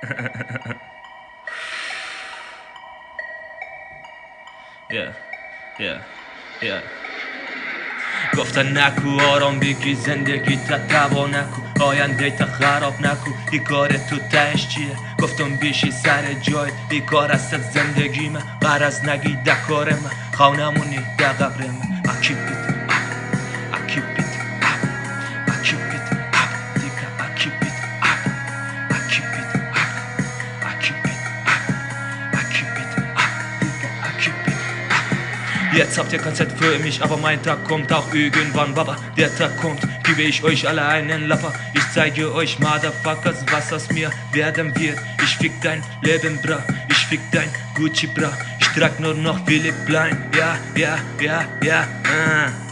Yeah, yeah, yeah. گفتن نکو آرام بگی زندگی تا تبا نکو آینده تا خراب نکو ای کار تو تهش چیه گفتم بیشی سر جای ای کار است زندگی من غرض نگی ده کار من خانمونی ده قبر من I keep it up I keep it up I keep it up دیگه I keep it up I keep it up I keep it up I keep it up دیگه I keep it up. Jetzt habt ihr kein Zeit für mich, aber mein Tag kommt auch irgendwann, Baba. Der Tag kommt, gebe ich euch alle einen Lapper. Ich zeige euch, Motherfuckers, was aus mir werden wird. Ich fick dein Leben, bra, ich fick dein Gucci, bra. Ich trag nur noch Philipp Plein, ja, ja, ja, ja,